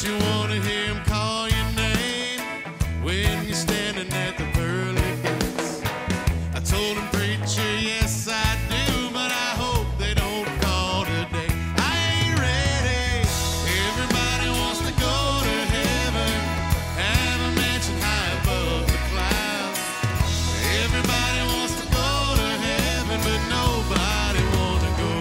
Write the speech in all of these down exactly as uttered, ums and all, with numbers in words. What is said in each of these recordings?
Don't you wanna hear him call your name when you're standing at the pearly gates? I told him, preacher, yes I do, but I hope they don't call today. I ain't ready. Everybody wants to go to heaven, have a mansion high above the clouds. Everybody wants to go to heaven, but nobody wanna go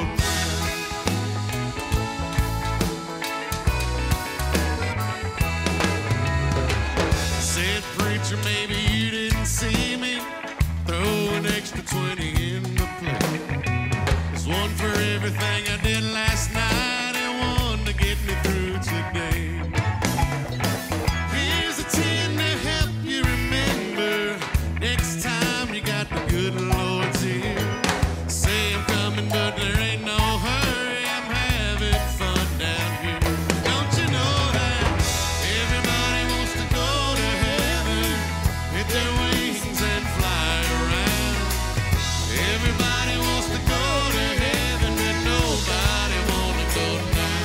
now. Said, preacher, maybe you didn't see me throw an extra twenty in the plate. There's one for everything I did last night and one to get me through today. Here's a ten to help you remember next time you got the good Lord's ear. Say I'm coming, but there ain't no hurry. I'm having fun down here. Don't you know that everybody wants to go to heaven, hit their wings and fly around? Everybody wants to go to heaven, but nobody wanna go now.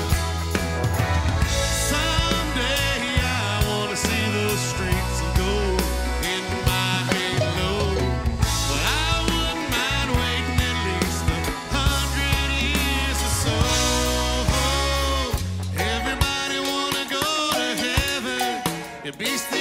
Someday I wanna see those streets of gold in my halo, but I wouldn't mind waiting at least a hundred years or so. Everybody wanna go to heaven, it beats the